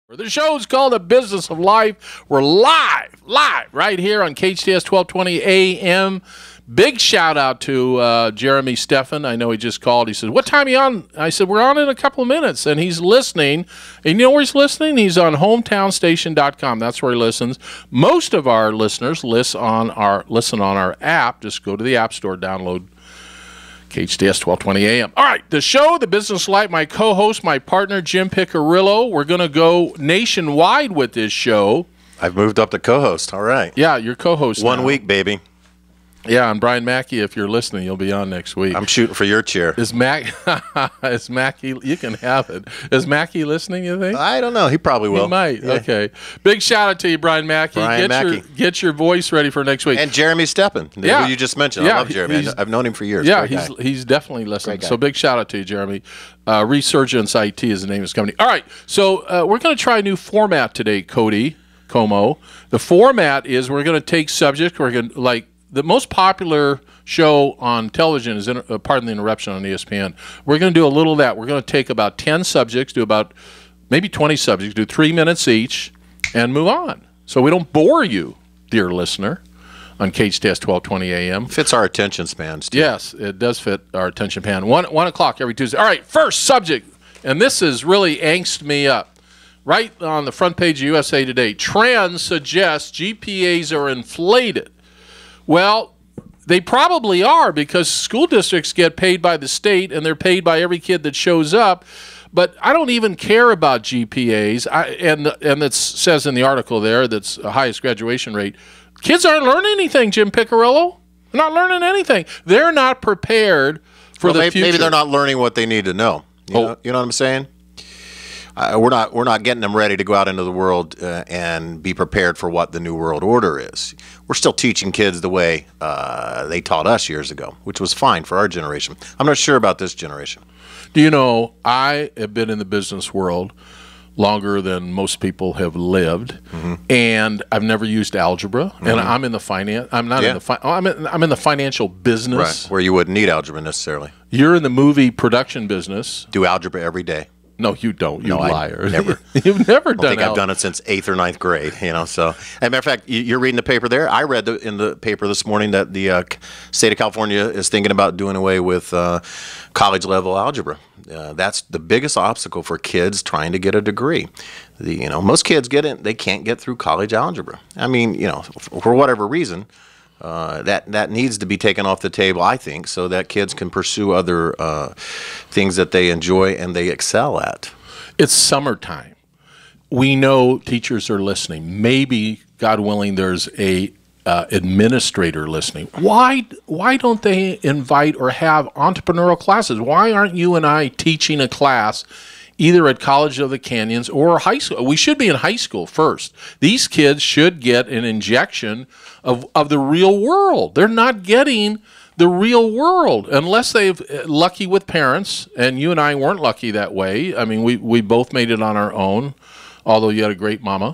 The show's called The Business of Life. We're live right here on KHTS 1220 AM. Big shout out to Jeremy Steffen. I know he just called. He said, "What time are you on?" I said, "We're on in a couple of minutes." And he's listening. And you know where he's listening? He's on hometownstation.com. That's where he listens. Most of our listeners listen on our app. Just go to the App Store, download KHTS 1220 AM. All right, the show, The Business Life, my co-host, my partner, Jim Piccirillo. We're going to go nationwide with this show. I've moved up to co-host. All right. Yeah, you're co-host One now. week, baby. Yeah, and Brian Mackey, if you're listening, you'll be on next week. I'm shooting for your chair. Is Mackey, you can have it. Is Mackey listening, you think? I don't know. He probably will. He might. Yeah. Okay. Big shout out to you, Brian Mackey. Get your voice ready for next week. And Jeremy Steppen, who you just mentioned. I love Jeremy. I've known him for years. Yeah, he's definitely listening. So big shout out to you, Jeremy. Resurgence IT is the name of his company. All right. So we're going to try a new format today, Cody Como. The format is we're going to take subjects. We're going to, the most popular show on television is, pardon the interruption, on ESPN. We're going to do a little of that. We're going to take about 10 subjects, do about maybe 20 subjects, do 3 minutes each, and move on. So we don't bore you, dear listener, on KHTS 1220 AM. Fits our attention spans, too. Yes, it does fit our attention span. 1 o'clock every Tuesday. All right, first subject, and this has really angst me up. Right on the front page of USA Today, trends suggest GPAs are inflated. Well, they probably are, because school districts get paid by the state and they're paid by every kid that shows up. But I don't even care about GPAs. And it says in the article there that's the highest graduation rate. Kids aren't learning anything, Jim Piccirillo. They're not learning anything. They're not prepared for the future. Maybe they're not learning what they need to know. You know what I'm saying? We're not getting them ready to go out into the world and be prepared for what the new world order is. We're still teaching kids the way they taught us years ago, which was fine for our generation. I'm not sure about this generation. Do you know, I have been in the business world longer than most people have lived, and I've never used algebra. And I'm in the finance. I'm not in the. I'm in the financial business, right, where you wouldn't need algebra necessarily. You're in the movie production business. Do algebra every day. No, you don't. You liar. Never. You've never done it. I think I've done it since 8th or 9th grade. So, as a matter of fact, you're reading the paper there. I read in the paper this morning that the state of California is thinking about doing away with college-level algebra. That's the biggest obstacle for kids trying to get a degree. Most kids they can't get through college algebra. I mean, for whatever reason. That needs to be taken off the table, I think, so that kids can pursue other things that they enjoy and they excel at. It's summertime. We know teachers are listening. Maybe, God willing, there's a administrator listening. Why don't they invite or have entrepreneurial classes? Why aren't you and I teaching a class either at College of the Canyons or high school? We should be in high school first. These kids should get an injection of the real world. They're not getting the real world unless they've lucky with parents, and you and I weren't lucky that way. I mean, we both made it on our own, although you had a great mama.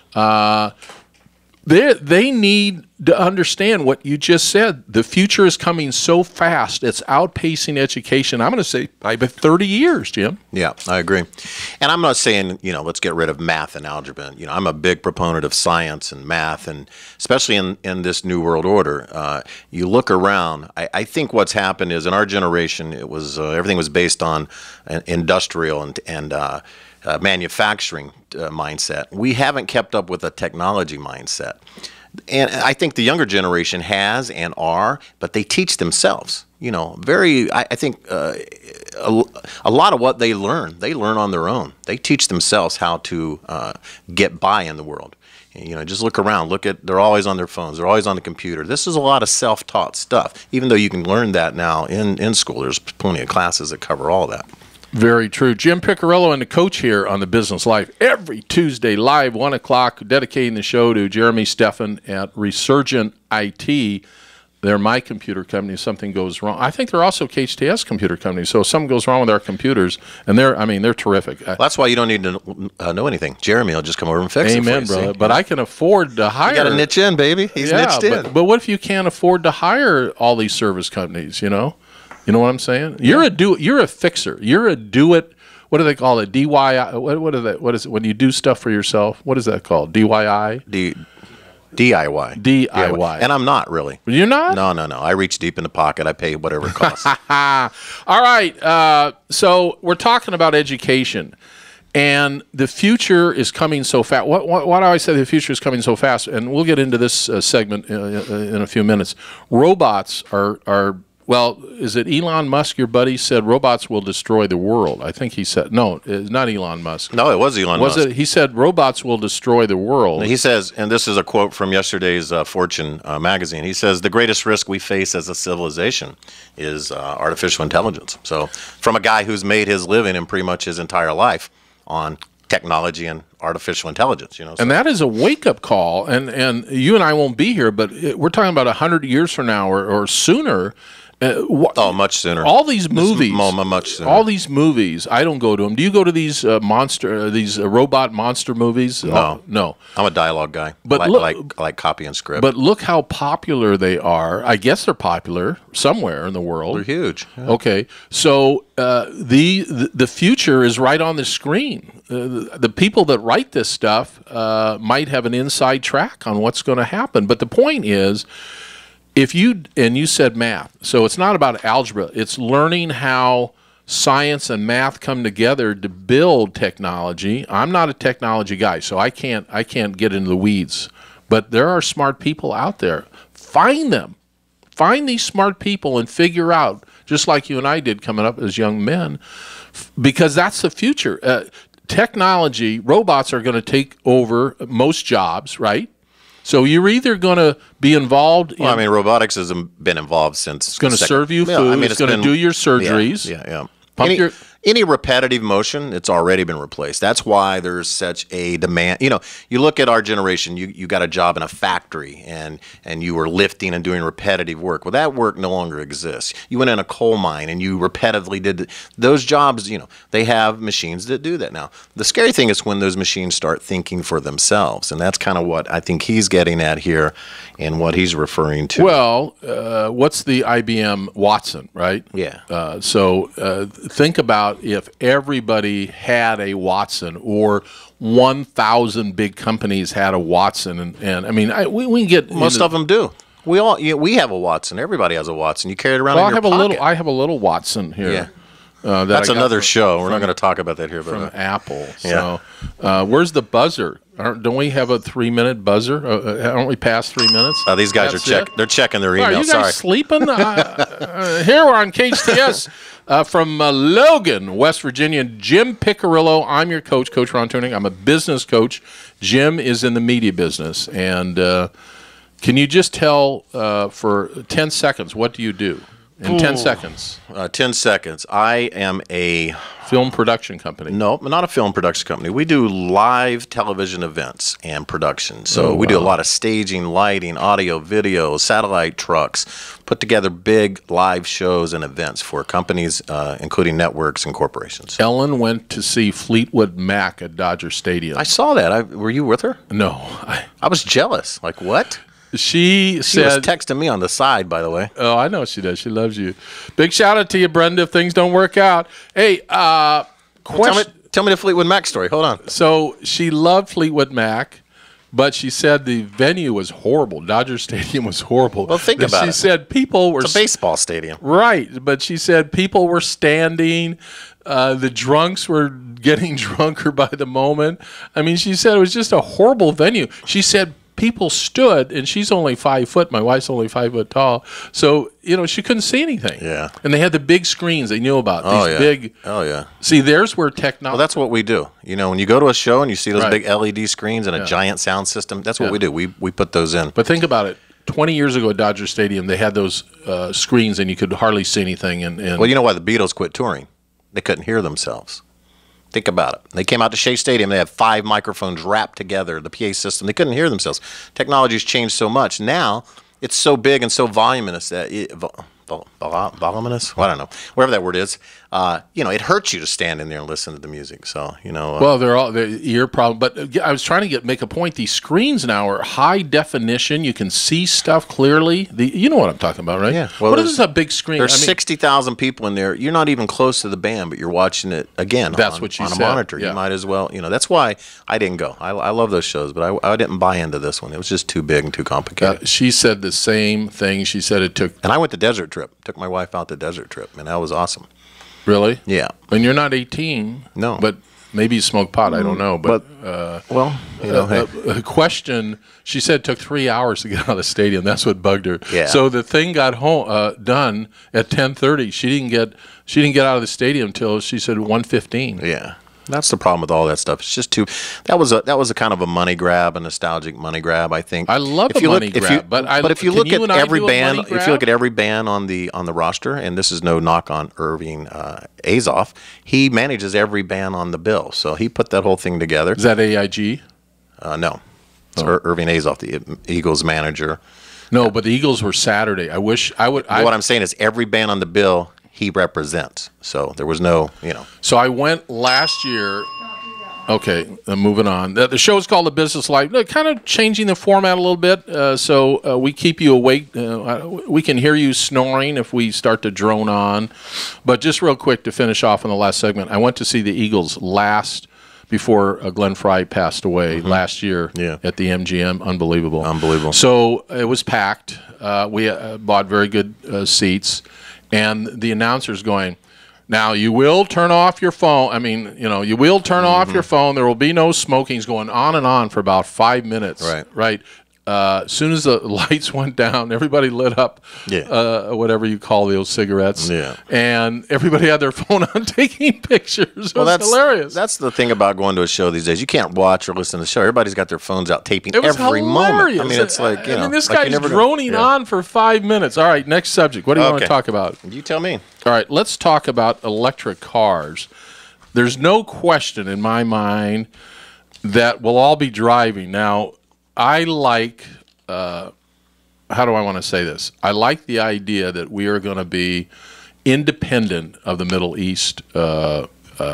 They need to understand what you just said. The future is coming so fast. It's outpacing education. I'm going to say by 30 years, Jim. Yeah, I agree. And I'm not saying, let's get rid of math and algebra. I'm a big proponent of science and math, and especially in this new world order. You look around, I think what's happened is in our generation, it was everything was based on industrial and manufacturing mindset. We haven't kept up with a technology mindset. And I think the younger generation has and are, but they teach themselves. I think a lot of what they learn on their own. They teach themselves how to get by in the world. Just look around. They're always on their phones. They're always on the computer. This is a lot of self-taught stuff, even though you can learn that now in school. There's plenty of classes that cover all that. Very true. Jim Piccirillo and the coach here on The Business Life every Tuesday live, 1 o'clock, dedicating the show to Jeremy Steffen at Resurgent IT. They're my computer company. If something goes wrong, I think they're also KHTS computer company. So if something goes wrong with our computers, and they're terrific. Well, that's why you don't need to know anything. Jeremy will just come over and fix it for you. Amen, brother. But I can afford to hire. You got to niche in, baby. He's niched in. But what if you can't afford to hire all these service companies? You know what I'm saying? You're a fixer. You're a do it what do they call it? DIY. What is that? What is it when you do stuff for yourself? What is that called? DIY. DIY. DIY. And I'm not really. You're not? No. I reach deep in the pocket. I pay whatever it costs. All right. So we're talking about education. And the future is coming so fast. Why do I say the future is coming so fast? And we'll get into this segment in a few minutes. Robots are well, is it Elon Musk, your buddy, said robots will destroy the world? I think he said, no, it's not Elon Musk. No, it was Elon Musk. Was it? He said robots will destroy the world. He says, and this is a quote from yesterday's Fortune magazine, he says, the greatest risk we face as a civilization is artificial intelligence. So from a guy who's made his living in pretty much his entire life on technology and artificial intelligence, you know. So. And that is a wake-up call. And you and I won't be here, but we're talking about 100 years from now or sooner. Much sooner. All these movies, much sooner. All these movies, I don't go to them. Do you go to these robot monster movies? No, no. I'm a dialogue guy. But I look, like copy and script. But look how popular they are. I guess they're popular somewhere in the world. They're huge. Yeah. Okay, so the future is right on the screen. The people that write this stuff might have an inside track on what's going to happen. But the point is, if you said math, so it's not about algebra. It's learning how science and math come together to build technology. I'm not a technology guy, so I can't get into the weeds. But there are smart people out there. Find them. Find these smart people and figure out, just like you and I did coming up as young men, because that's the future. Technology, robots are going to take over most jobs, right? So you're either going to be involved in... Well, I mean, robotics has been involved since... It's going to serve you food. It's going to do your surgeries. Yeah. Any repetitive motion, it's already been replaced. That's why there's such a demand. You know, you look at our generation, you got a job in a factory and you were lifting and doing repetitive work. Well, that work no longer exists. You went in a coal mine and you repetitively did those jobs, you know, they have machines that do that now. The scary thing is when those machines start thinking for themselves, and that's kind of what I think he's getting at here and what he's referring to. Well, what's the IBM Watson, right? Yeah. So think about if everybody had a Watson, or 1,000 big companies had a Watson, and I mean, we can get most of them do. We have a Watson. Everybody has a Watson. You carry it around in your pocket. I have a little Watson here. Yeah. That's another show. We're not going to talk about that here. From Apple. Yeah. So, where's the buzzer? Don't we have a 3-minute buzzer? Aren't we past 3 minutes? These guys They're checking their email. Are you guys sleeping? Here we're on KHTS from Logan, West Virginia. Jim Piccirillo. I'm your coach, Coach Ron Tunick. I'm a business coach. Jim is in the media business. And can you just tell for 10 seconds, what do you do? In 10 seconds. 10 seconds. I am a... film production company. No, not a film production company. We do live television events and production. So we do a lot of staging, lighting, audio, video, satellite trucks, put together big live shows and events for companies, including networks and corporations. Ellen went to see Fleetwood Mac at Dodger Stadium. I saw that. Were you with her? No. I was jealous. Like, what? She said... was texting me on the side, by the way. Oh, I know she does. She loves you. Big shout out to you, Brenda, if things don't work out. Hey, question... Tell me the Fleetwood Mac story. Hold on. So she loved Fleetwood Mac, but she said the venue was horrible. Dodger Stadium was horrible. Well, think about it. She said people were... It's a baseball stadium. Right, but she said people were standing. The drunks were getting drunker by the moment. I mean, she said it was just a horrible venue. She said... people stood, and she's only 5 foot. My wife's only 5 foot tall. So, you know, she couldn't see anything. Yeah. And they had the big screens they knew about. These big. Oh, yeah. See, there's where technology. Well, that's what we do. You know, when you go to a show and you see those big LED screens and a giant sound system, that's what we do. We put those in. But think about it. 20 years ago at Dodger Stadium, they had those screens, and you could hardly see anything. And well, you know why the Beatles quit touring? They couldn't hear themselves. Think about it. They came out to Shea Stadium. They had 5 microphones wrapped together, the PA system. They couldn't hear themselves. Technology's changed so much. Now, it's so big and so voluminous that voluminous. Well, I don't know, whatever that word is. It hurts you to stand in there and listen to the music. So well, they're ear problem. But I was trying to make a point. These screens now are high definition. You can see stuff clearly. You know what I'm talking about, right? Yeah. Well, what is a big screen? There's 60,000 people in there. You're not even close to the band, but you're watching it again. That's what you on said. A monitor. Yeah. You might as well. That's why I didn't go. I love those shows, but I didn't buy into this one. It was just too big and too complicated. She said the same thing. She said it took. And I went to Desert Trip. Took my wife out to Desert Trip, and that was awesome. Really? Yeah. And you're not 18. No. But maybe you smoke pot. I don't know. But hey. A question. She said it took 3 hours to get out of the stadium. That's what bugged her. Yeah. So the thing got done at 10:30. She didn't get out of the stadium until she said 1:15. Yeah. That's the problem with all that stuff. It's just too. That was a kind of a money grab, a nostalgic money grab. I think. I love a money grab, but if you look at every band, if you look at every band on the roster, and this is no knock on Irving Azoff, he manages every band on the bill, so he put that whole thing together. Is that AIG? No, it's Irving Azoff, the Eagles manager. No, but the Eagles were Saturday. I wish I would. What I'm saying is every band on the bill he represents. So there was no, So I went last year. Okay, moving on. The show is called The Business Life. Kind of changing the format a little bit, so we keep you awake. We can hear you snoring if we start to drone on. But just real quick to finish off in the last segment, I went to see the Eagles before Glenn Fry passed away last year at the MGM. Unbelievable. So it was packed. We bought very good seats. And the announcer's going, now you will turn off your phone. I mean, you will turn off your phone. There will be no smoking. He's going on and on for about 5 minutes. Right. As soon as the lights went down, everybody lit up whatever you call those cigarettes. Yeah. And everybody had their phone on taking pictures. It was hilarious. That's the thing about going to a show these days. You can't watch or listen to the show. Everybody's got their phones out taping every moment. I mean, it's like, this guy's droning on for 5 minutes. All right, next subject. What do you want to talk about? You tell me. All right, let's talk about electric cars. There's no question in my mind that we'll all be driving. Now, I like, how do I want to say this? I like the idea that we are going to be independent of the Middle East oil.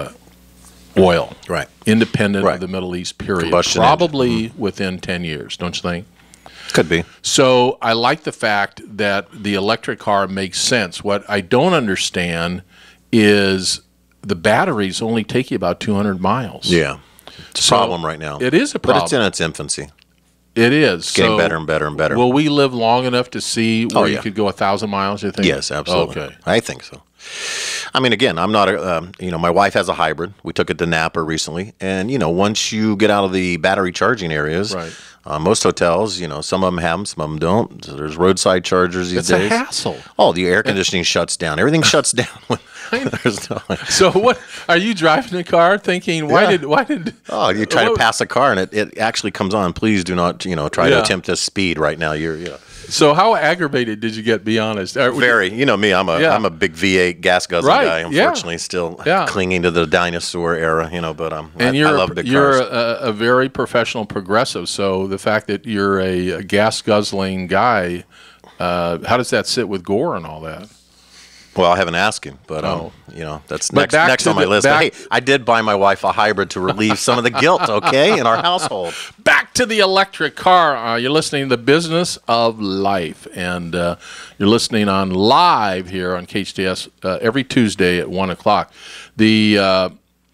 Right. Independent of the Middle East, period. Combustion Probably within 10 years, don't you think? Could be. So I like the fact that the electric car makes sense. What I don't understand is the batteries only take you about 200 miles. Yeah. It's a problem right now. It is a problem. But it's in its infancy. It is. It's getting better and better and better. Will we live long enough to see where you could go 1,000 miles, you think? Yes, absolutely. Okay. I think so. I mean, again, I'm not my wife has a hybrid. We took it to Napa recently. And, once you get out of the battery charging areas, most hotels, some of them have them, some of them don't. So there's roadside chargers these days. It's a hassle. Oh, the air conditioning shuts down. Everything shuts down. There's no, so what, are you driving a car thinking, why did... Oh, you try to pass a car and it actually comes on. Please do not, try to attempt this speed right now. So how aggravated did you get, be honest? Very. You know me, I'm a big V8 gas guzzling guy, unfortunately, still clinging to the dinosaur era, but I love big cars. You're a very professional progressive, so the fact that you're a gas guzzling guy, how does that sit with Gore and all that? Well, I haven't asked him, but that's next on my list. But, hey, I did buy my wife a hybrid to relieve some of the guilt, in our household. Back to the electric car. You're listening to The Business of Life, and you're listening on live here on KHTS every Tuesday at 1 o'clock. The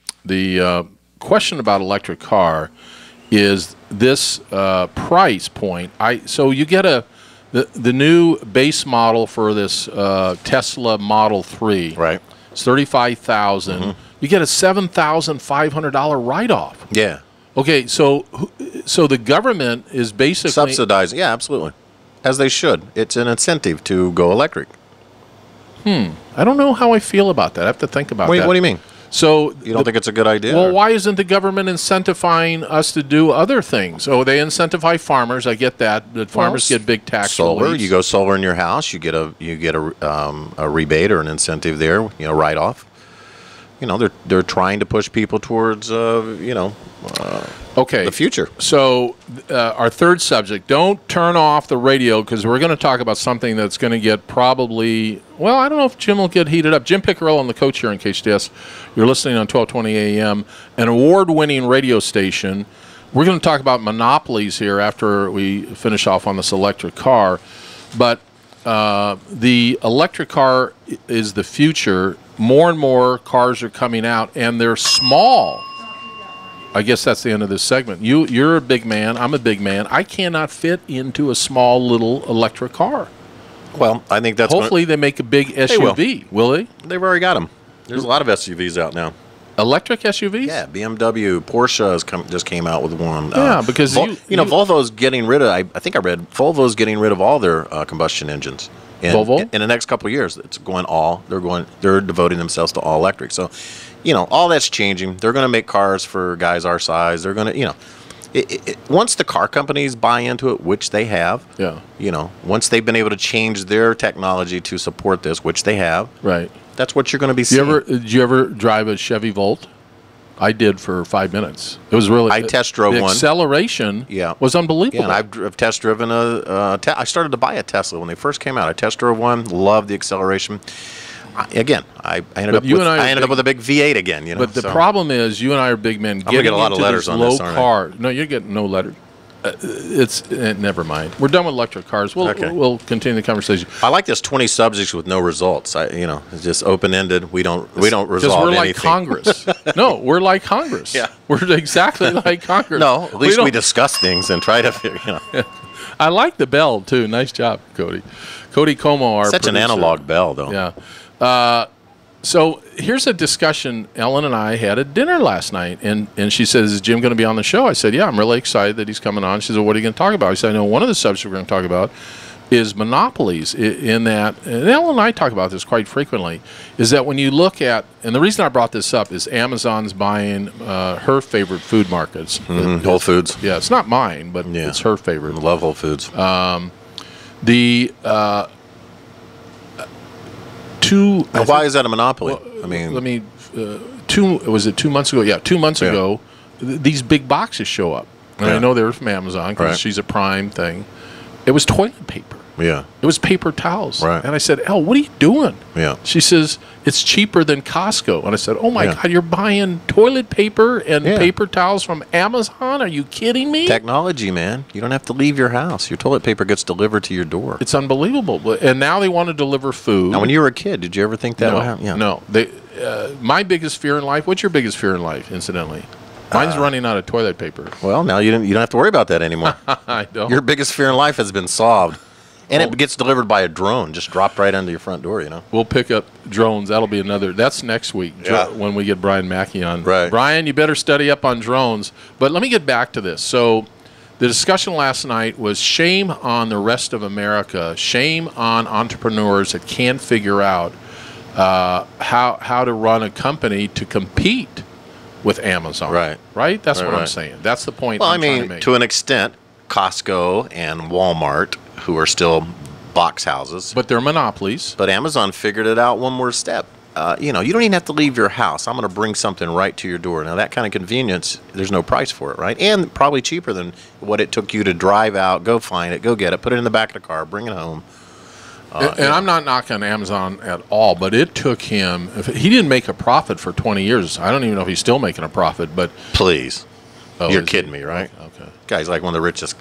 question about electric car is this price point. So you get the new base model for this Tesla Model 3. Right. It's $35,000. You get a $7,500 write-off. Yeah. Okay, so the government is basically subsidizing. Yeah, absolutely. As they should. It's an incentive to go electric. I don't know how I feel about that. I have to think about that. What do you mean? So you don't think it's a good idea? Well, why isn't the government incentivizing us to do other things? Oh, they incentivize farmers. I get that. But farmers get big tax solar. reliefs. You go solar in your house. You get a rebate or an incentive there. Write off. they're trying to push people towards Okay. the future. So our third subject, don't turn off the radio because we're going to talk about something that's going to get probably, well, I don't know if Jim will get heated up. Jim Piccirillo, I'm the coach here on KHTS. You're listening on 1220 AM, an award-winning radio station. We're going to talk about monopolies here after we finish off on this electric car. But the electric car is the future. More and more cars are coming out, and they're small. I guess that's the end of this segment. You're a big man. I'm a big man. I cannot fit into a small little electric car. Well, I think that's hopefully they make a big SUV. Will they? They've already got them. There's a lot of SUVs out now. Electric SUVs? Yeah, BMW, Porsche just came out with one. Yeah, because Volvo's getting rid of. I think I read Volvo's getting rid of all their combustion engines. Volvo? In the next couple of years, it's going all. They're devoting themselves to all electric. So, all that's changing. They're going to make cars for guys our size. They're going to, once the car companies buy into it, which they have. Yeah. Once they've been able to change their technology to support this, which they have. Right. That's what you're going to be seeing. Did you ever drive a Chevy Volt? I did for 5 minutes. It was really. I test drove one. Acceleration. Was unbelievable. Yeah, and I've test driven I started to buy a Tesla when they first came out. I test drove one. Loved the acceleration. I ended up with a big V8 again. But the problem is, you and I are big men. I'm gonna get a lot of letters on this, aren't I? Car. No, you're getting no letter. Never mind. We're done with electric cars. We'll continue the conversation. I like this 20 subjects with no results. It's just open ended. We don't resolve anything. Because we're like Congress. No, we're like Congress. Yeah, we're exactly like Congress. No, at least we discuss things and try to. I like the bell too. Nice job, Cody. Cody Como, our such producer. An analog bell, though. Yeah. So here's a discussion. Ellen and I had at dinner last night, and she says, is Jim going to be on the show? I said, yeah, I'm really excited that he's coming on. She said, what are you going to talk about? I said, I know one of the subjects we're going to talk about is monopolies in that, and Ellen and I talk about this quite frequently, is that when you look at, and the reason I brought this up is Amazon's buying her favorite food markets. Whole Foods. Yeah, it's not mine, but it's her favorite. I love Whole Foods. Why is that a monopoly? Well, was it 2 months ago? Yeah, 2 months ago, these big boxes show up. And I know they're from Amazon because she's a Prime thing. It was toilet paper. Yeah. It was paper towels. Right. And I said, Elle, what are you doing? Yeah. She says, it's cheaper than Costco. And I said, oh, my God, you're buying toilet paper and paper towels from Amazon? Are you kidding me? Technology, man. You don't have to leave your house. Your toilet paper gets delivered to your door. It's unbelievable. And now they want to deliver food. Now, when you were a kid, did you ever think that would happen? Yeah. No. My biggest fear in life, what's your biggest fear in life, incidentally? Mine's running out of toilet paper. Well, now you don't have to worry about that anymore. I don't. Your biggest fear in life has been solved. And it gets delivered by a drone, just dropped right under your front door, We'll pick up drones. That'll be that's next week when we get Brian Mackey on. Right. Brian, you better study up on drones. But let me get back to this. So the discussion last night was shame on the rest of America, shame on entrepreneurs that can't figure out how to run a company to compete with Amazon. Right? That's what I'm saying. That's the point I'm trying to make. To an extent, Costco and Walmart, who are still box houses. But they're monopolies. But Amazon figured it out one more step. You don't even have to leave your house. I'm going to bring something right to your door. Now, that kind of convenience, there's no price for it, right? And probably cheaper than what it took you to drive out, go find it, go get it, put it in the back of the car, bring it home. And I'm not knocking Amazon at all, but it took him, he didn't make a profit for 20 years. I don't even know if he's still making a profit, but. Please. You're kidding me, right? Okay. Guy's like one of the richest.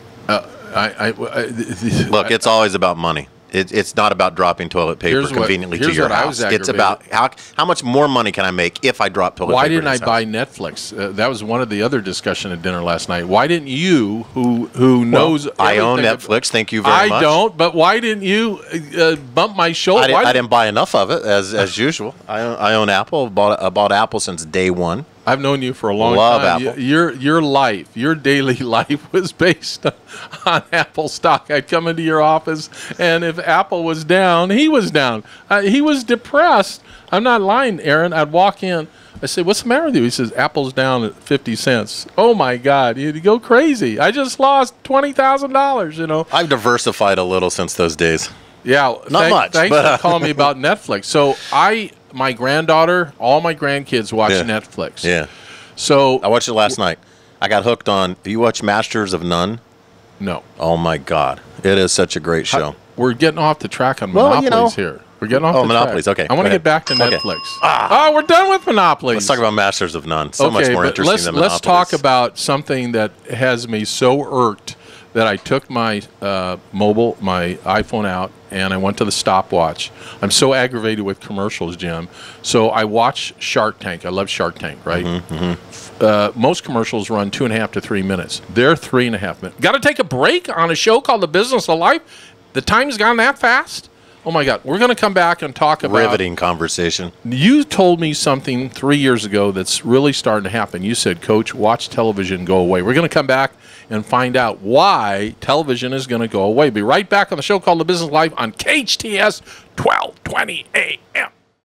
Look, it's always about money. It's not about dropping toilet paper conveniently to your house. It's about how much more money can I make if I drop toilet paper. Why didn't I buy Netflix? That was one of the other discussion at dinner last night. Why didn't you, who knows? I own Netflix. Thank you very much. I don't. But why didn't you bump my shoulder? I didn't buy enough of it as usual. I own Apple. I bought Apple since day one. I've known you for a long time. Love Apple. Your daily life was based on Apple stock. I'd come into your office, and if Apple was down, he was down. He was depressed. I'm not lying, Aaron. I'd walk in. I said, what's the matter with you? He says, Apple's down at 50 cents. Oh, my God. You'd go crazy. I just lost $20,000, I've diversified a little since those days. Yeah. Not much. Thanks for calling me about Netflix. So I my granddaughter, all my grandkids watch Netflix. Yeah. So I watched it last night. I got hooked on. You watch Masters of None? no. Oh my God, it is such a great show. We're getting off the track on Well, monopolies here. We're getting off the Monopolies, track. okay, I want go to get ahead. back to Okay. Netflix. Oh, we're done with monopolies. Let's talk about Masters of None. So much more but interesting than Monopolies. let's talk about something that has me so irked that I took my my iPhone out and I went to the stopwatch. I'm so aggravated with commercials, Jim. So I watch Shark Tank. I love Shark Tank, right? Most commercials run 2.5 to 3 minutes. They're 3.5 minutes. Got to take a break on a show called The Business of Life? The time's gone that fast? Oh, my God. We're going to come back and talk about... Riveting conversation. You told me something 3 years ago that's really starting to happen. You said, Coach, watch television go away. We're going to come back and find out why television is going to go away. Be right back on the show called The Business Life on KHTS 1220 AM.